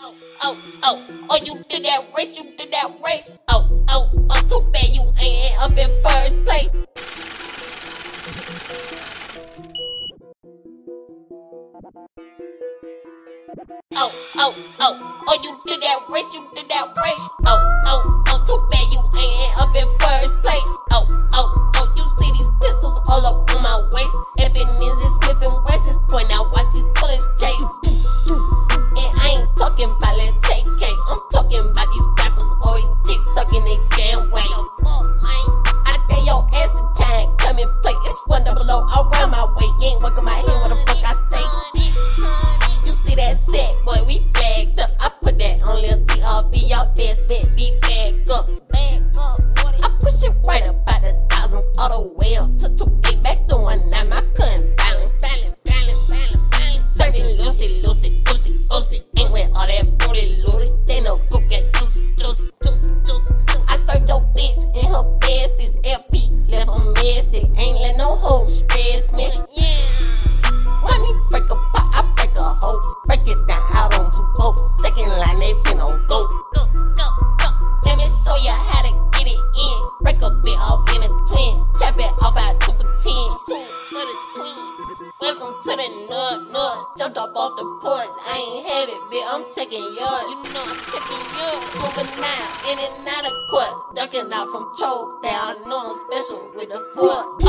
Oh, you did that race, Oh, too bad you ain't up in first place. Oh, you did that race, Oh, too bad you ain't up in first place. Oh, you see these pistols all up on my waist. Evidence is Smith and West is point out, watch these bullets chase. And I ain't talking about let's take cake, I'm talking about these rappers always dick sucking they damn way. I tell your ass to try and come and play. It's 100 around my way. You ain't working my head, where the fuck I stay? You see that set, boy, we flagged up. I put that on Lil TRV, y'all best bet be bagged up. I push it right up by the thousands, all the way up to 2-8, back to 1-9. I couldn't balance. Serving Lucy, ain't with all that booty, they no cook at juicy. I served your bitch in her best, this LP left her messy. Ain't let no hoe stress me. Let me break a pot, I break a hoe. Break it down out on 2 folks. Second line, they been on go. Let me show you how to get it in. Break a bit off in a twin. Tap it off out 2 for 10. 2 for the twin. Welcome to the North. Jumped up off the porch. I ain't have it, bitch. I'm taking yours. You know I'm taking yours. Juvenile, in and out of court. Ducking out from troll. They all know I'm special with the foot.